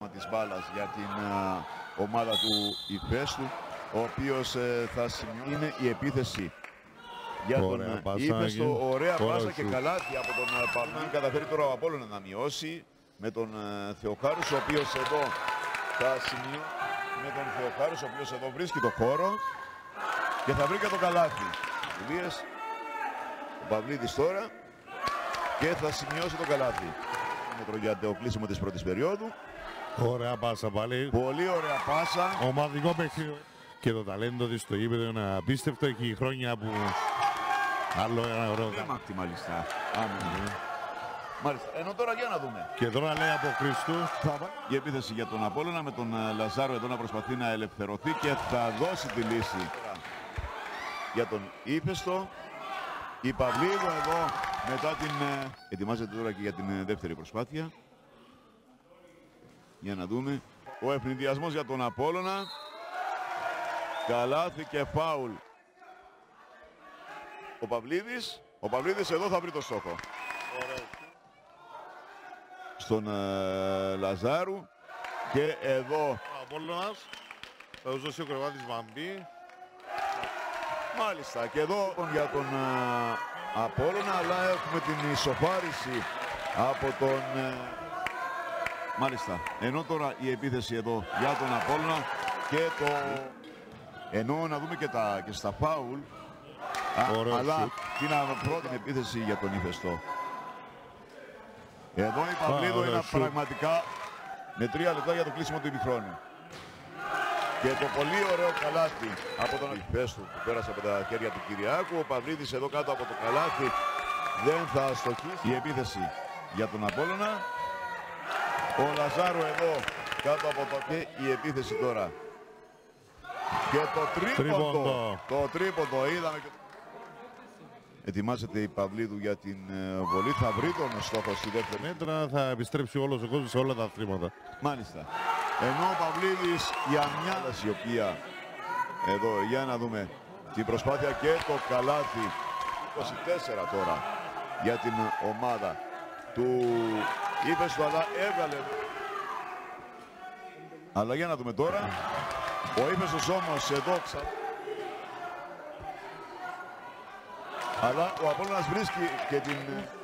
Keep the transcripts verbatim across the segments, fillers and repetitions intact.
της μπάλας για την uh, ομάδα του Ιφέστου, ο οποίος uh, θα σημειώσει είναι η επίθεση για τον Ιφέστο. Ωραία πάσα και καλάθι από τον uh, Παυλή. Καταφέρει τώρα ο Απόλλωνας να μειώσει με τον uh, Θεοχάρους, ο οποίος εδώ θα σημειώσει με τον Θεοχάρους, ο οποίος εδώ βρίσκει το χώρο και θα βρει και το καλάθι. Ο Παυλίδης τώρα και θα σημειώσει το καλάθι. Μέτρο για το κλείσιμο της πρώτης περίοδου. Ωραία πάσα πάλι. Πολύ ωραία πάσα. Ομαδικό παιχνίδι. Και το ταλέντο της στο γήπεδο είναι απίστευτο. Έχει χρόνια που άλλο ένα ωραίο. Μάκτη μάλιστα. Άμυνα. Μάλιστα. Ενώ τώρα για να δούμε. Και τώρα λέει από Χριστού. Η επίθεση για τον Απόλλωνα με τον Λαζάρο εδώ να προσπαθεί να ελευθερωθεί και θα δώσει τη λύση για τον Ήφαιστο. Η Παυλίδου εδώ μετά την... ετοιμάζεται τώρα και για την δεύτερη προσπάθεια. Για να δούμε. Ο ευνηδιασμός για τον Απόλλωνα. Καλάθι και φάουλ. Ο Παυλίδης. Ο Παυλίδης εδώ θα βρει το στόχο. Ωραία. Στον uh, Λαζάρου. Και εδώ. Ο Απόλλωνας θα τους δώσει ο Κρεβάτης Βαμπή. Μάλιστα. Και εδώ για τον uh, Απόλλωνα. Αλλά έχουμε την ισοφάριση από τον... Uh, Μάλιστα. Ενώ τώρα η επίθεση εδώ για τον Απόλλωνα και το... Ενώ να δούμε και, τα, και στα φάουλ. Α, αλλά την πρώτη επίθεση για τον Ιφαιστό. Εδώ η Παυλίδου είναι πραγματικά με τρία λεπτά για το κλείσιμο του ημιχρόνου. Και το πολύ ωραίο καλάθι από τον Ιφαίστο που πέρασε από τα χέρια του Κυριάκου. Ο Παυλίδης εδώ κάτω από το καλάθι δεν θα στοχίσει. Η επίθεση για τον Απόλλωνα. Ο Λαζάρο εδώ κάτω από το και η επίθεση τώρα. Και το τρίποντο. Το τρίποντο είδαμε. Και... Ετοιμάζεται η Παυλίδου για την uh, βολή. Θα βρει τον στόχο στη δεύτερη. Μέτρα θα επιστρέψει όλος ο κόσμος σε όλα τα αθλήματα. Μάλιστα. Ενώ ο Παυλίδης για μια η οποία εδώ για να δούμε την προσπάθεια και το καλάθι. είκοσι τέσσερα τώρα για την ομάδα του Ήφαιστο, αλλά έβγαλε. Αλλά για να δούμε τώρα. Ο Ήφαιστος όμως εδώ ξα... Αλλά ο Απόλλωνας βρίσκει και την...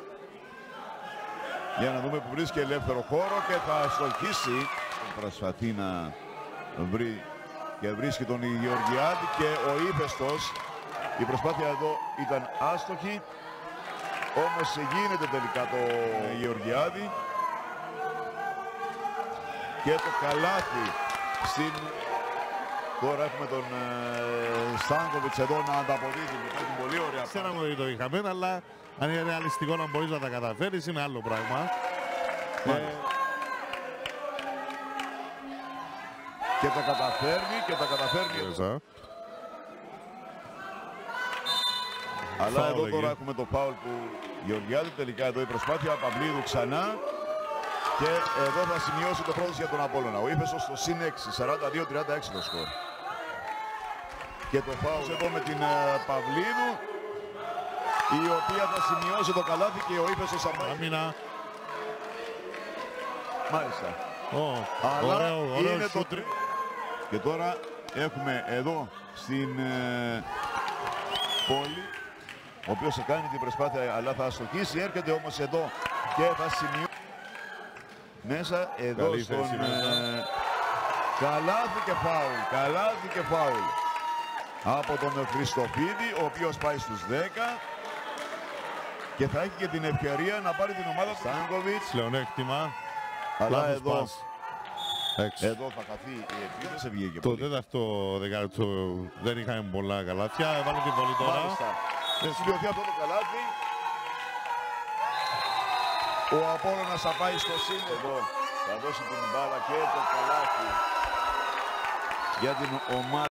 Για να δούμε που βρίσκει ελεύθερο χώρο και θα στοχίσει. Προσπαθεί να βρει και βρίσκει τον Γεωργιάδη και ο Ήφαιστος. Η προσπάθεια εδώ ήταν άστοχη. Όμως γίνεται τελικά το Γεωργιάδη. Και το καλάθι στην... Τώρα έχουμε τον ε, Στάνκοβιτς εδώ να ανταποδίδει με την πολύ ωραία. Ξέραμε ότι το είχαμε, αλλά αν είναι ρεαλιστικό να μπορείς να τα καταφέρεις είναι άλλο πράγμα. Ε... Και τα καταφέρνει και τα καταφέρνει. Έσα. Αλλά φάουλ εδώ εκεί. τώρα έχουμε το φάουλ που Γεωργιάδη. Τελικά εδώ η προσπάθεια Παυλίδου ξανά. Και εδώ θα σημειώσει το πρώτο για τον Απόλλωνα. Ο Ήφαιστος στο συν έξι, σαράντα δύο τριάντα έξι το σκορ. Και το φάουλ εδώ με την uh, Παυλίδου, η οποία θα σημειώσει το καλάθι και ο Ήφαιστος θα πάει. Αμήνα. Μάλιστα. Oh, αλλά ωραίο, ωραίο είναι σούτ. το τρί... Και τώρα έχουμε εδώ στην uh, πόλη, ο οποίος θα κάνει την προσπάθεια αλλά θα αστοχίσει. Έρχεται όμως εδώ και θα σημειώσει. Μέσα εδώ καλή στον ε, καλάθι και φάουλ, καλάθι και φάουλ από τον Χριστοφίδη, ο οποίος πάει στους δέκα και θα έχει και την ευκαιρία να πάρει την ομάδα του Στάνκοβιτς. Πλεονέκτημα. Αλλά εδώ, εδώ θα καθεί η επίθεση, βγήκε το πολύ. τέταρτο δεκάλεπτο δεν είχαμε πολλά καλάθια, έβαλε την βολή τώρα. Μάλιστα. Θα σημειωθεί αυτό το καλάθι. Ο Απόλλωνας θα πάει στο σύνδεσμο. Θα δώσει την μπάλα και το καλάθι για την ομάδα.